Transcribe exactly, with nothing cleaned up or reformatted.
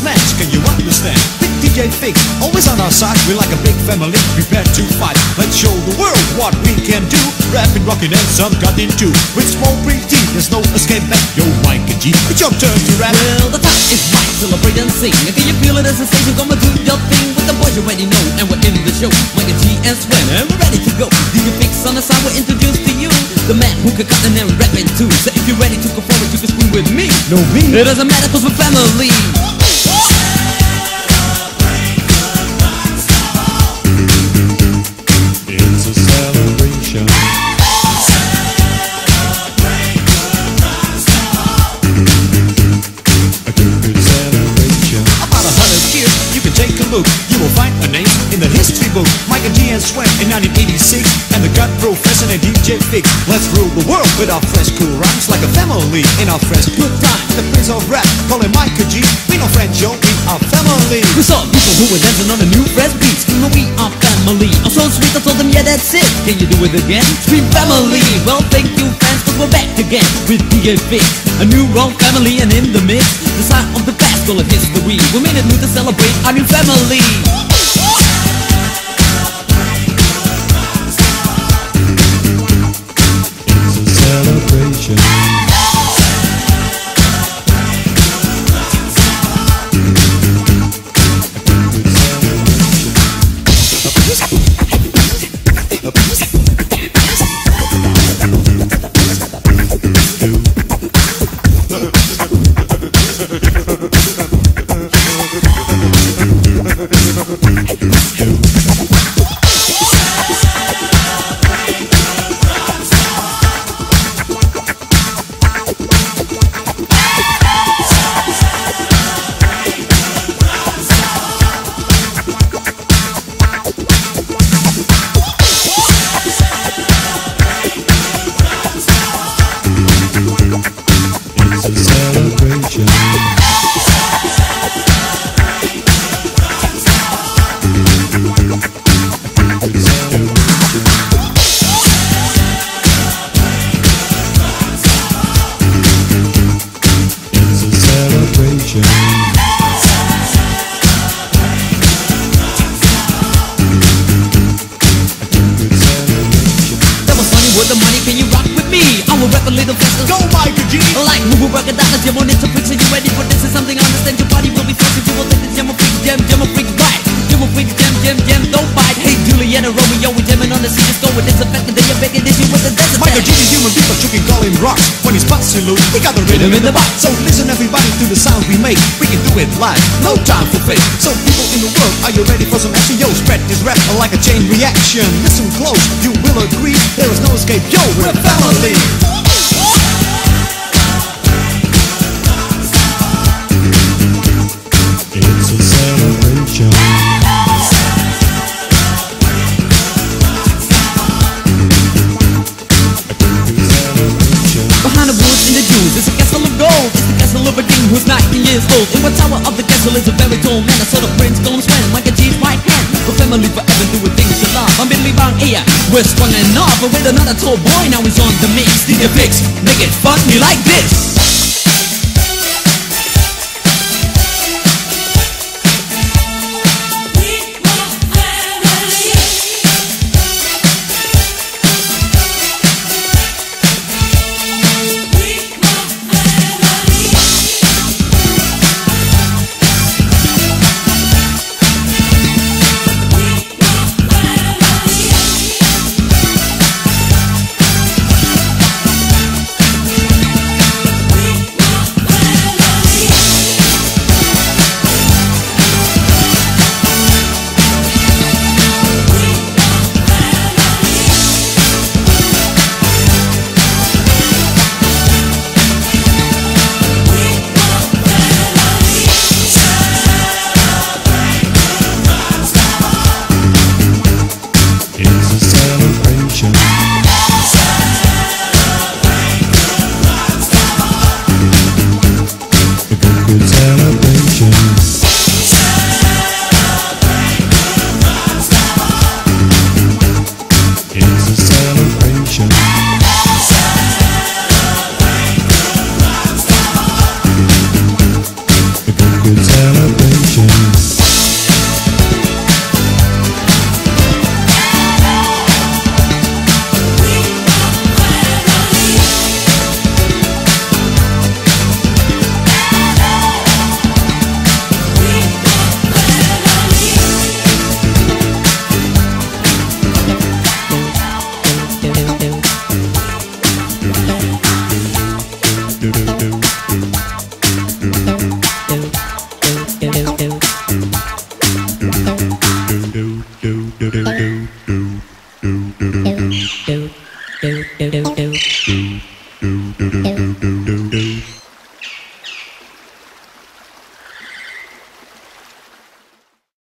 smash, can you understand? Big D J Fix, always on our side. We're like a big family, prepared to fight. Let's show the world what we can do. Rapping, rocking, and some got into. With small pretty, there's no escape back. Yo, Mike and G, it's your turn to rap. Well, the time is right, celebrate and sing. Can you feel it as a sensation? Gonna do your thing with the boys you already know. And we're in the show, Mike and G and Sven, and we're ready to go. D J Fix on the side, we're introduced to you, the man who can cut and then rap it too. So if you're ready to perform it, you can scream with me. No, me. It doesn't matter cause we're family. It's a celebration. A good, good celebration. About a hundred years, you can take a look. You will find a name in the history book. Mike and G and Sven in nineteen eighty-six, and the God Professor and D J Fix. Let's rule the world with our fresh cool rhymes, like a family in our fresh good time. The Prince of Rap, call him Mike and G. We know French, yo, we are family. We saw people who were dancing on the new fresh beats. You know we are family. I'm so sweet, I told them, yeah, that's it. Can you do it again? Scream family. Well, thank you, fans, cause we're back again with D J Fix. A new wrong family, and in the mix, the sign of the past, call it history. We made it new to celebrate our new family. It's a celebration. It's a celebration. It's a celebration. That was funny with the money, can you rock with me? I will rap a little faster. Go, Mike and G. Like Moo Rock and Daka, jam on into bricks. Are you ready for this? Is something I understand. Your body will be fast. You will take the jam of freaks, jam, jam of freaks, right? Jam of freaks, jam, jam, jam, don't bite. Hey, Juliet and Romeo, we jamming on the scene. Just go with this effect, and then you're making this. You with the desert. Mike and G is human people, you can call him rock. When he spots you loose, he got the rhythm in the box. So listen everybody to the sound we make. We can do it live, no time for fake. So people in the world, are you ready for some action? Yo, spread this rap like a chain reaction. Listen close, you will agree. There is no escape, yo, we're family. It's a celebration. Behind the woods in the Jews, it's a castle of gold. It's the castle of a king who's nineteen years old. In one tower of the castle is a very tall man. I saw the prince gonna swim, Mike and G's right hand. We're family forever, doing things to love. I'm Billy Bang here, we're strong enough. But with another tall boy, now he's on the mix. D J Fix, make it funny like this. Good celebration. do do do do